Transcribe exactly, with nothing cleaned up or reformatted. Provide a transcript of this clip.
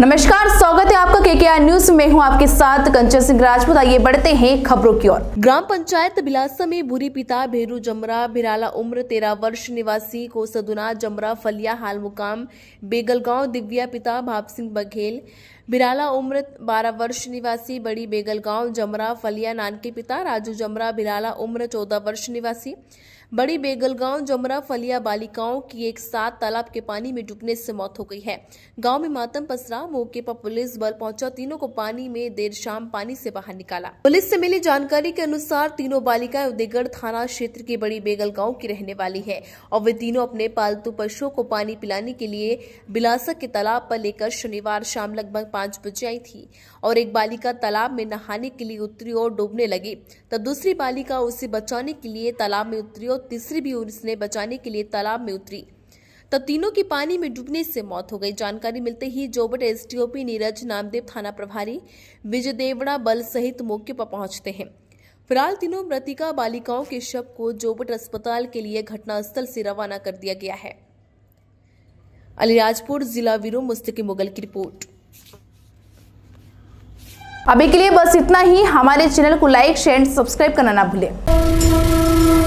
नमस्कार, स्वागत है आपका केकेआर न्यूज में। हूं आपके साथ कंचन सिंह राजपूत। आइए बढ़ते हैं खबरों की ओर। ग्राम पंचायत बिलासा में बुरी पिता भेरू जमरा बिराला उम्र तेरह वर्ष निवासी को सदुना जमरा फलिया हाल मुकाम बेगलगांव दिव्या पिता भाप सिंह बघेल बिराला उम्र बारह वर्ष निवासी बड़ी बेगलगांव जमरा फलिया नानके पिता राजू जमरा बिराला उम्र चौदह वर्ष निवासी बड़ी बेगलगांव जमरा फलिया बालिकाओं की एक साथ तालाब के पानी में डूबने से मौत हो गई है। गांव में मातम पसरा। मौके पर पुलिस बल पहुंचा, तीनों को पानी में देर शाम पानी से बाहर निकाला। पुलिस से मिली जानकारी के अनुसार तीनों बालिकाएं उदयगढ़ थाना क्षेत्र की बड़ी बेगलगांव की रहने वाली है और वे तीनों अपने पालतू पशुओं को पानी पिलाने के लिए बिलासा के तालाब पर लेकर शनिवार शाम लगभग पांच बजे आई थी और एक बालिका तालाब में नहाने के लिए उतरी और डूबने लगी, तब दूसरी बालिका उसे बचाने के लिए तालाब में उतरी और तीसरी भी उसने बचाने के लिए तालाब में उतरी, तब तीनों की पानी में डूबने से मौत हो गई। जानकारी मिलते ही जोबट एसडीओपी नीरज नामदेव, थाना प्रभारी विजय देवड़ा बल सहित मौके पर पहुंचते हैं। फिलहाल तीनों मृतिका बालिकाओं के शव को जोबट अस्पताल के लिए घटनास्थल से रवाना कर दिया गया है। अलीराजपुर जिला ब्यूरो मुस्तकिम मुगल की रिपोर्ट। अभी के लिए बस इतना ही। हमारे चैनल को लाइक शेयर एंड सब्सक्राइब करना ना भूलें।